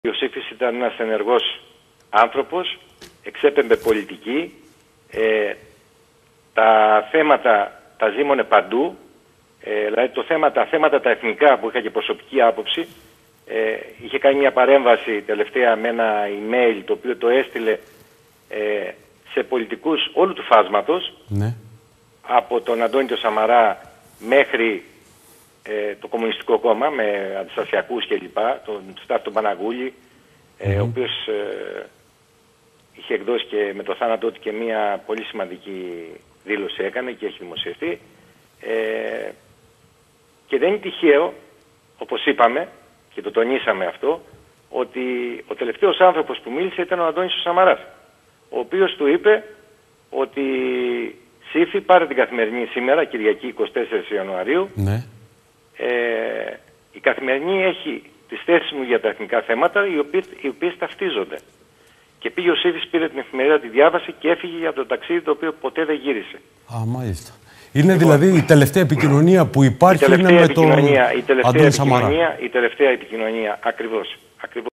Ο Ιωσήφης ήταν ένας ενεργός άνθρωπος, εξέπεμπε πολιτική, τα θέματα τα ζήμωνε παντού, δηλαδή τα θέματα τα εθνικά που είχα και προσωπική άποψη, είχε κάνει μια παρέμβαση τελευταία με ένα email το οποίο το έστειλε σε πολιτικούς όλου του φάσματος, ναι, από τον Αντώνη τον Σαμαρά μέχρι το Κομμουνιστικό Κόμμα με αντιστασιακούς κλπ, τον Στάθη Παναγούλη, ο οποίος είχε εκδώσει και με το θάνατό του και μια πολύ σημαντική δήλωση έκανε και έχει δημοσιευτεί. Και δεν είναι τυχαίο, όπως είπαμε και το τονίσαμε αυτό, ότι ο τελευταίος άνθρωπος που μίλησε ήταν ο Αντώνης ο Σαμαράς, ο οποίος του είπε ότι Σύφη, πάρε την Καθημερινή σήμερα, Κυριακή 24 Ιανουαρίου. Ναι. Η Καθημερινή έχει τις θέσεις μου για τα εθνικά θέματα, οι οποίες ταυτίζονται. Και πήγε ο Σύφης, πήρε την εφημερίδα, τη διάβασε και έφυγε για το ταξίδι το οποίο ποτέ δεν γύρισε. Α, μάλιστα. Είναι δηλαδή η τελευταία επικοινωνία που υπάρχει είναι με τον Αντώνη Σαμαρά. Η τελευταία επικοινωνία, ακριβώς.